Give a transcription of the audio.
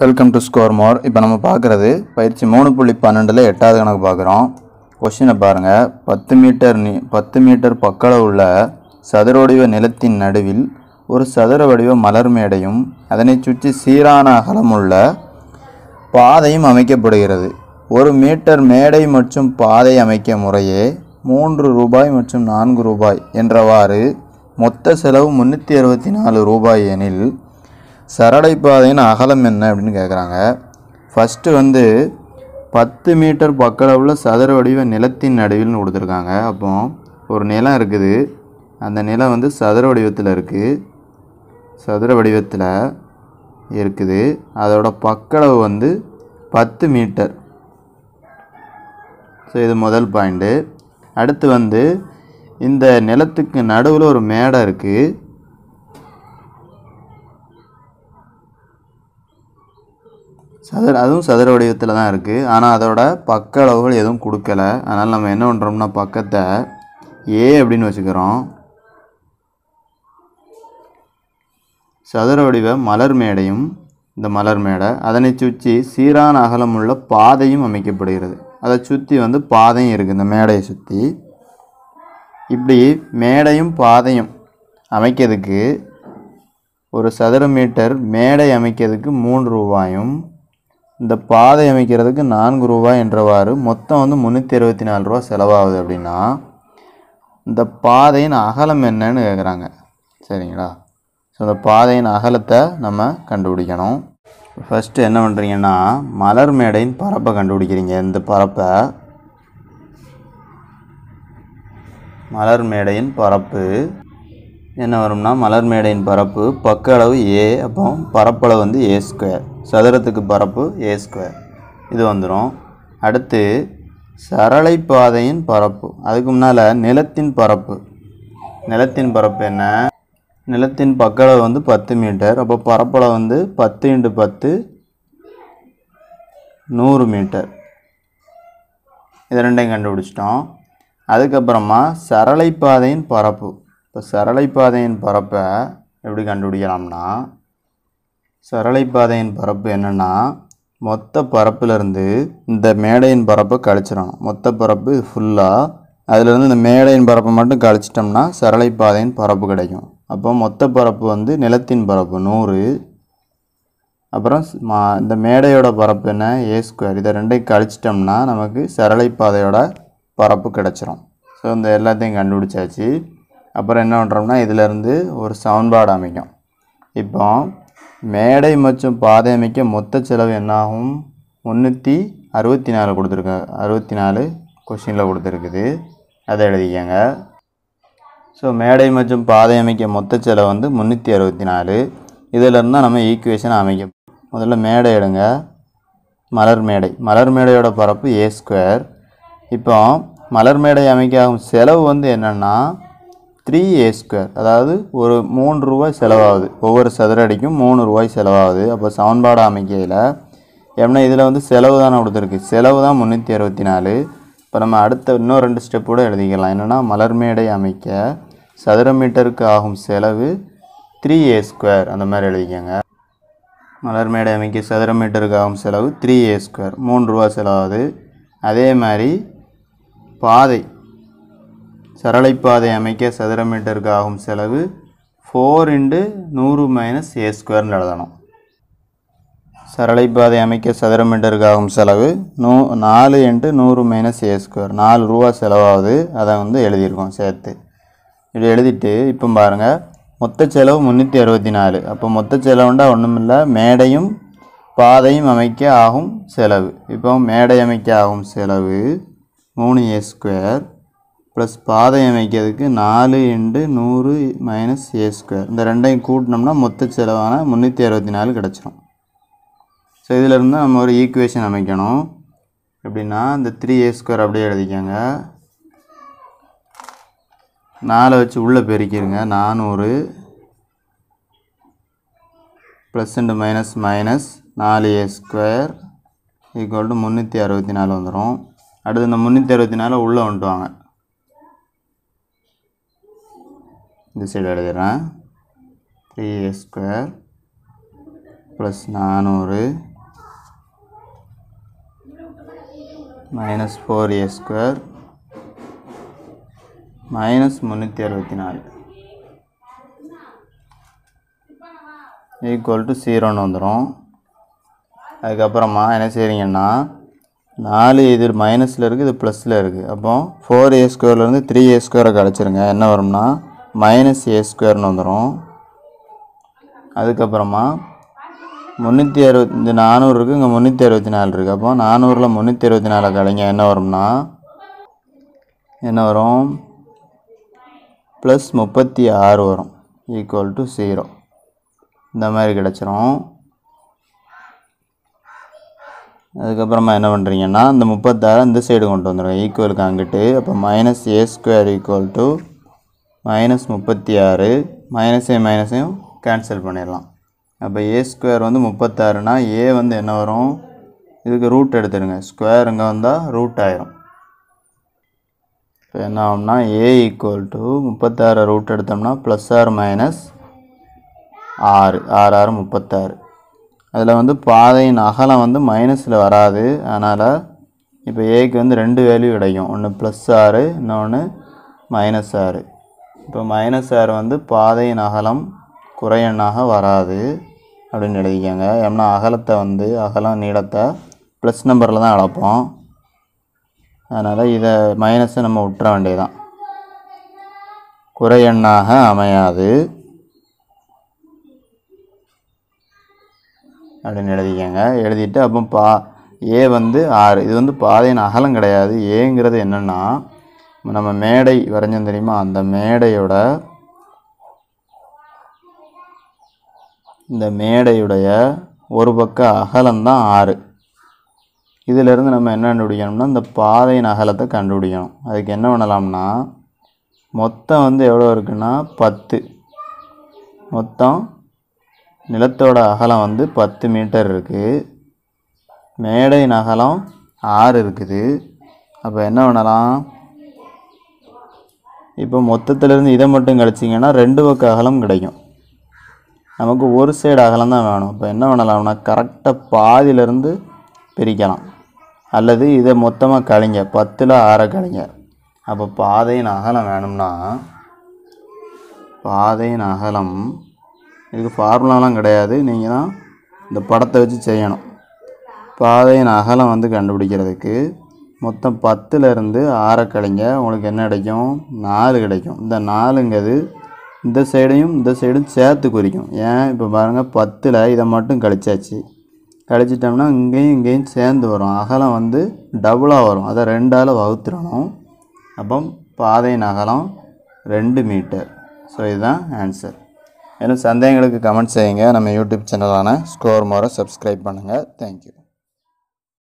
Welcome to score more. இப்போ நம்ம பார்க்குறது பயிற்சி 3.12 8வது கணக்கு பார்க்குறோம். கொஸ்டினை பாருங்கள். 10 மீட்டர் பக்களவு உள்ள சதுர வடிவ நிலத்தின் நடுவில் ஒரு சதுர வடிவ மலர் மேடையும் அதனை சுற்றி சீரான அகலமுள்ள பாதையும் அமைக்கப்படுகிறது. 1 மீட்டர் மேடை மற்றும் பாதை அமைக்க முறையே 3 ரூபாய் மற்றும் 4 ரூபாய் என்றவாறு மொத்த செலவு 364 ரூபாய் எனில் சரளைப்பாதையின் அகலம் என்ன அப்படின்னு கேட்குறாங்க. ஃபஸ்ட்டு 10 மீட்டர் பக்களவுள்ள சதுர வடிவ நிலத்தின் நடுவில்னு கொடுத்துருக்காங்க. அப்போ ஒரு நிலம் இருக்குது, அந்த நிலம் சதுர வடிவத்தில் இருக்குது. அதோட பக்களவு 10 மீட்டர். ஸோ இது முதல் பாயிண்ட்டு. அடுத்து இந்த நிலத்துக்கு நடுவில் ஒரு மேடை இருக்குது. அதுவும் சதுர வடிவத்தில் தான் இருக்குது. ஆனால் அதோட பக்க அளவுகள் எதுவும் கொடுக்கல. அதனால் நம்ம என்ன பண்ணுறோம்னா பக்கத்தை ஏ அப்படின்னு வச்சுக்கிறோம். சதுர வடிவ மலர் மேடையும் இந்த மலர் மேடை அதனை சுற்றி சீரான அகலமுள்ள பாதையும் அமைக்கப்படுகிறது. அதை சுற்றி பாதையும் இருக்குது. இந்த மேடையை சுற்றி இப்படி மேடையும் பாதையும் அமைக்கிறதுக்கு ஒரு சதுர மீட்டர் மேடை அமைக்கிறதுக்கு 3 ரூபாயும் இந்த பாதை அமைக்கிறதுக்கு 4 ரூபாய் என்றவாறு மொத்தம் 364 ரூபா செலவாகுது. அப்படின்னா இந்த பாதையின் அகலம் என்னன்னு கேட்குறாங்க. சரிங்களா? ஸோ இந்த பாதையின் அகலத்தை நம்ம கண்டுபிடிக்கணும். ஃபஸ்ட்டு என்ன பண்ணுறீங்கன்னா மலர் மேடையின் பரப்பை கண்டுபிடிக்கிறீங்க. இந்த பரப்பை மலர் மேடையின் பரப்பு என்ன வரும்னா மலர் மேடையின் பரப்பு பக்க அளவு ஏ, அப்போ பரப்பளவு ஏ ஸ்கொயர், சதுரத்துக்கு பரப்பு ஏ ஸ்கொயர், இது வந்துடும். அடுத்து சரளைப்பாதையின் பரப்பு, அதுக்கு முன்னால் நிலத்தின் பரப்பு என்ன? நிலத்தின் பக்களவு 10 மீட்டர். அப்போ பரப்பளவு 10 × 10 100 மீட்டர். இது ரெண்டையும் கண்டுபிடிச்சிட்டோம். அதுக்கப்புறமா சரளைப்பாதையின் பரப்பு. இப்போ சரளைப்பாதையின் பரப்பை எப்படி கண்டுபிடிக்கலாம்னா சரளைப்பாதையின் பரப்பு என்னென்னா மொத்த பரப்புலேருந்து இந்த மேடையின் பரப்பை கழிச்சிடணும். மொத்த பரப்பு இது ஃபுல்லாக, அதிலேருந்து இந்த மேடையின் பரப்பை மட்டும் கழிச்சிட்டோம்னா சரளைப்பாதையின் பரப்பு கிடைக்கும். அப்போ மொத்த பரப்பு நிலத்தின் பரப்பு 100, அப்புறம் இந்த மேடையோட பரப்பு என்ன ஏ ஸ்கொயர். இதை ரெண்டையும் கழிச்சிட்டோம்னா நமக்கு சரளைப்பாதையோட பரப்பு கிடச்சிரும். ஸோ இந்த எல்லாத்தையும் கண்டுபிடிச்சாச்சு. அப்புறம் என்ன பண்ணுறோம்னா இதிலேருந்து ஒரு சமன்பாடு அமைக்கும். இப்போ மேடை மற்றும் பாதை அமைக்க மொத்த செலவு என்னாகும்? 364 கொடுத்துருக்காங்க. 64 கொஷினில் கொடுத்துருக்குது, அதை எழுதிக்கங்க. ஸோ மேடை மற்றும் பாதை அமைக்க மொத்த செலவு 364. இதிலேருந்து தான் நம்ம ஈக்குவேஷன் அமைக்க. முதல்ல மேடை எடுங்க, மலர் மேடையோட பரப்பு ஏ ஸ்கொயர். இப்போ மலர் மேடை அமைக்க ஆகும் செலவு என்னென்னா 3a ஸ்கொயர், அதாவது ஒரு 3 ரூபாய் செலவாகுது. ஒவ்வொரு சதுர அடிக்கும் 3 ரூபாய் செலவாகுது. அப்போ சமன்பாடு அமைக்கையில் ஏன்னா இதில் செலவு தானே கொடுத்துருக்கு, செலவு தான் 364. இப்போ நம்ம அடுத்த இன்னும் 2 ஸ்டெப்போடு எழுதிக்கலாம். என்னென்னா மலர் மேடை அமைக்க சதுர மீட்டருக்கு ஆகும் செலவு 3a ஸ்கொயர், அந்த மாதிரி எழுதிக்கங்க. மலர் மேடை அமைக்க சதுர மீட்டருக்கு ஆகும் செலவு 3a ஸ்கொயர், 3 ரூபா செலவாகுது. அதே மாதிரி பாதை சரளைப்பாதை அமைக்க சதுர மீட்டருக்கு ஆகும் செலவு 4 × 100 - a ஸ்கொயர்னு எழுதணும். சரளைப்பாதை அமைக்க சதுர மீட்டருக்கு ஆகும் செலவு 4 × 100 - a ஸ்கொயர், 4 ரூபா செலவாகுது. அதை எழுதியிருக்கோம் சேர்த்து. இப்படி எழுதிட்டு இப்போ பாருங்கள் மொத்த செலவு 364. அப்போ மொத்த செலவுண்டா ஒன்றும் இல்லை, மேடையும் பாதையும் அமைக்க ஆகும் செலவு. இப்போ மேடை அமைக்க ஆகும் செலவு 3a ஸ்கொயர் ப்ளஸ் பாதை அமைக்கிறதுக்கு 4 × 100 - a ஸ்கொயர். இந்த ரெண்டையும் கூட்டினோம்னா மொத்த செலவான 364 கிடச்சிரும். ஸோ இதிலேருந்து நம்ம ஒரு ஈக்குவேஷன் அமைக்கணும். எப்படின்னா இந்த 3a ஸ்கொயர் அப்படியே எழுதிக்கோங்க. 4 வச்சு உள்ளே பெருக்கிடுங்க. 400 plus × minus 4a square equal to 364 வந்துடும். அடுத்து இந்த 364 உள்ளே வந்துட்டு வாங்க. இந்த சைடு எழுதிடுறேன். 3a² + 400 minus 4a square minus 364 equal to 0ன்னு வந்துடும். அதுக்கப்புறமா என்ன செய்கிறீங்கன்னா 4 இது மைனஸில் இருக்குது, இது ப்ளஸில் இருக்குது. அப்போ 4a ஸ்கொயர்லேருந்து 3a ஸ்கொயரை கழிச்சிருங்க. என்ன வரும்னா மைனஸ் a ஸ்கொயர்னு வந்துடும். அதுக்கப்புறமா 360 இந்த 400 இருக்குது, இங்கே 364 இருக்குது. அப்போ 400ல் 364 கழிங்க. என்ன வரும்னா என்ன வரும் ப்ளஸ் 36 வரும் ஈக்குவல் டு 0. இந்த மாதிரி கிடச்சிரும். அதுக்கப்புறமா என்ன பண்ணுறீங்கன்னா இந்த 36 இந்த சைடு கொண்டு வந்துடுங்க ஈக்குவலுக்கு அங்கிட்டு. அப்போ minus a square equal to minus 36 மைனஸையும் மைனஸையும் கேன்சல் பண்ணிடலாம். அப்போ a ஸ்கொயர் வந்து 36னா a வந்து என்ன வரும், இதுக்கு ரூட் எடுத்துடுங்க. ஸ்கொயர் இங்கே வந்தால் ரூட் ஆயிரும். இப்போ என்ன ஆகும்னா a ஈக்குவல் டு 36 ரூட் எடுத்தோம்னா ப்ளஸ் ஆர் மைனஸ் 6 6 6 36. அதில் வந்து பாதையின் அகலம் வந்து மைனஸில் வராது. அதனால் இப்போ ஏக்கு வந்து 2 வேல்யூ கிடைக்கும். ஒன்று ப்ளஸ் 6, இன்னொன்று மைனஸ் 6. இப்போ மைனஸ் 6 வந்து பாதையின் அகலம் குறையெண்ணாக வராது அப்படின்னு எழுதிக்கோங்க. ஏன்னா அகலத்தை வந்து அகலம் நீளத்தை ப்ளஸ் நம்பரில் தான் அளப்போம். அதனால் இதை மைனஸை நம்ம விட்டுற வேண்டியதுதான். குறையெண்ணாக அமையாது அப்படின்னு எழுதிக்கோங்க. எழுதிட்டு அப்போ ஏ வந்து 6, இது வந்து பாதையின் அகலம் கிடையாது. ஏங்கிறது என்னென்னா நம்ம மேடை வரைஞ்சோம் தெரியுமா, அந்த மேடையோட இந்த மேடையுடைய ஒரு பக்க அகலம்தான் 6. இதிலிருந்து நம்ம என்ன கண்டுபிடிக்கணும்னா இந்த பாதையின் அகலத்தை கண்டுபிடிக்கணும். அதுக்கு என்ன பண்ணலாம்னா மொத்தம் வந்து எவ்வளோ இருக்குன்னா 10. மொத்தம் நிலத்தோட அகலம் வந்து 10 மீட்டர் இருக்குது. மேடையின் அகலம் 6 இருக்குது. அப்போ என்ன பண்ணலாம், இப்போ மொத்தத்திலேருந்து இதை மட்டும் கழிச்சிங்கன்னா 2 பக்க அகலம் கிடைக்கும். நமக்கு ஒரு சைடு அகலம் தான் வேணும். இப்போ என்ன பண்ணலாம்னா கரெக்டாக பாதியிலேருந்து பிரிக்கலாம். அல்லது இதை மொத்தமாக கழிங்க, 10ல் 6 கழிங்க. அப்போ பாதையின் அகலம் வேணும்னா பாதையின் அகலம், இதுக்கு ஃபார்முலாலாம் கிடையாது, நீங்கள் தான் இந்த படத்தை வச்சு செய்யணும். பாதையின் அகலம் வந்து கண்டுபிடிக்கிறதுக்கு மொத்தம் 10லேருந்து 6 கழிங்க. உங்களுக்கு என்ன கிடைக்கும், 4 கிடைக்கும். இந்த 4ங்கிறது இந்த சைடையும் இந்த சைடும் சேர்த்து குறிக்கும். ஏன் இப்போ பாருங்கள் 10ல் இதை மட்டும் கழிச்சாச்சு. கழிச்சிட்டோம்னா இங்கேயும் சேர்ந்து வரும். அகலம் வந்து டபுளாக வரும். அதை 2ஆல் வகுத்துடணும். அப்போ பாதையின் அகலம் 2 மீட்டர். ஸோ இதுதான் ஆன்சர். இன்னும் சந்தேகங்களுக்கு கமெண்ட் செய்யுங்க. நம்ம யூடியூப் சேனலான ஸ்கோர் மோரை சப்ஸ்கிரைப் பண்ணுங்கள். தேங்க்யூ.